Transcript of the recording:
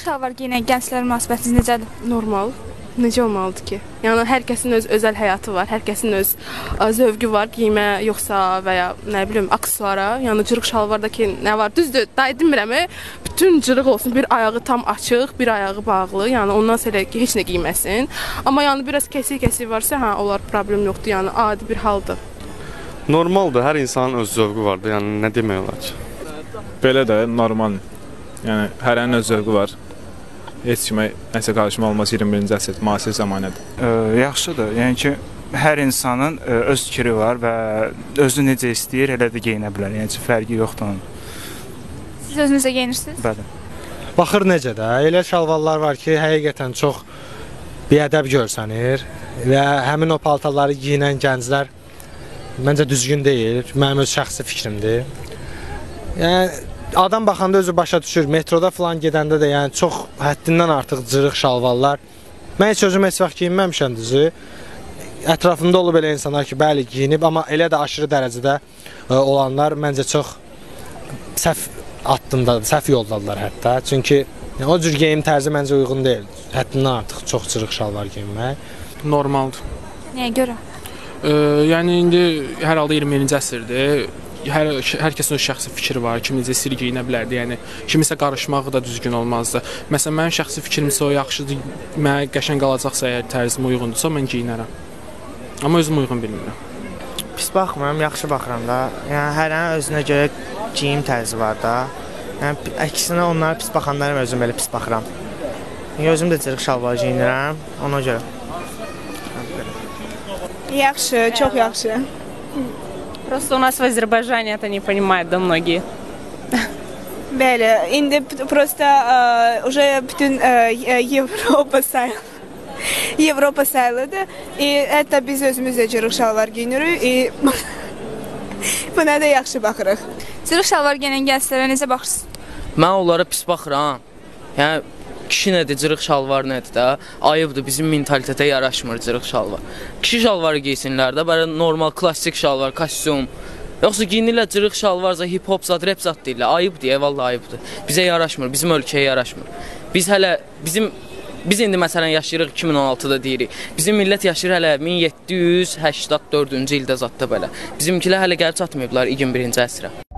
şalvar giyinən gənclər münasibətiniz necədir? Normal. Necə olmalıdır ki? Yəni hər kəsin öz özəl həyatı var, hər kəsin öz zövqü var, giyimə yoxsa və ya nə bilim aksesuara. Yəni cırıq şalvardakı nə var? Düzdür, daha demirəm, bütün cırıq olsun, bir ayağı tam açıq, bir ayağı bağlı. Yəni ondan sonra heç nə giyməsin. Amma yəni biraz kəsik varsa, hə, olar problem yoxdur. Yəni adi bir haldır. Normaldır, hər insanın öz zövqü vardır. Yəni nə demək olar ki? Belə də normal. Yəni hərənin öz zövqü var. Heç kimə nəsə qarışma olmaz 21-ci əsr müasir zəmanədir. Yaxşıdır. Yəni ki, hər insanın öz fikri var və özü necə istəyir, elə də geyinə bilər. Yəni ki, fərqi yoxdur onun. Siz özünüzə geyinirsiniz? Bəli. Baxır necə də, elə şalvarlar var ki, həqiqətən çox biədəb görsənir və həmin o paltarları giyinən gənclər məncə düzgün deyil. Mənim öz şəxsi fikrimdir. Yəni adam baxanda özü başa düşür, metroda falan gedəndə də yəni çox həddindən artıq cırıq şalvarlar. Mən heç özüm heç vaxt giyinməmişəm düzü. Ətrafımda olub elə insanlar ki, bəli giyinib, amma elə də aşırı dərəcədə olanlar məncə çox səhv addımdadır, səhv yoldadılar hətta. Çünki o cür geyim tərzi məncə uyğun deyil. Həddindən artıq çox cırıq şalvar giyinmək. Normaldır. Nəyə görə? Yəni indi hər halda 21-ci əsrdir. Hər kəsin öz şəxsi fikri var, kim necə istəyir geyinə bilərdi, yəni kimisə qarışmağı da düzgün olmazdı. Məsələn, mənim şəxsi fikrimsə o yaxşıdır, mənə qəşəng qalacaqsa, əgər tərzim uyğundursa, mən geyinərəm. Amma özüm uyğun bilmirəm. Pis baxmıram, yaxşı baxıram da. Yəni hərənin özünə görə geyim tərzi var da. Yəni əksinə onlara pis baxanlara özüm belə pis baxıram. Yəni özüm də cırıq şalvar geyinirəm, ona görə. Yaxşı, çox yaxşı. Просто у нас в Азербайджане это не понимают, да, многие. Bəli, indi prosta уже bütün Avropa sayılıdır. Hətta biz özümüz də cırıq şalvar giyinirik. Buna da yaxşı baxırıq. Cırıq şalvar giyinən gənclərə necə baxırsınız? Mən onlara pis baxıram. Yəni kişi nədir, cırıq şalvar nədir də? Ayıbdır, bizim mentalitetə yaraşmır cırıq şalvar. Kişi şalvarı giysinlər də, belə normal, klassik şalvar, kostyum. Yoxsa giyinirlər cırıq şalvarza, hip-hop zat, rap zat deyirlər. Ayıbdır, vallahi ayıbdır. Bizə yaraşmır, bizim ölkəyə yaraşmır. Biz indi məsələn yaşayırıq 2016-da deyirik. Bizim millət yaşayır hələ 1784-cü ildə zatda belə. Bizimkilər hələ gəlib çatmayıblar 21-ci əsrə.